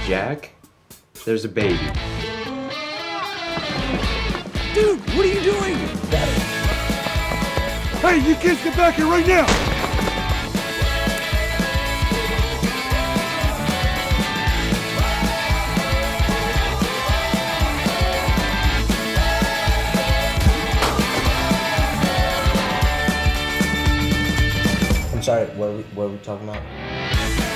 Jack, there's a baby. Dude, what are you doing? Hey, you kids get back here right now! I'm sorry, what were we talking about?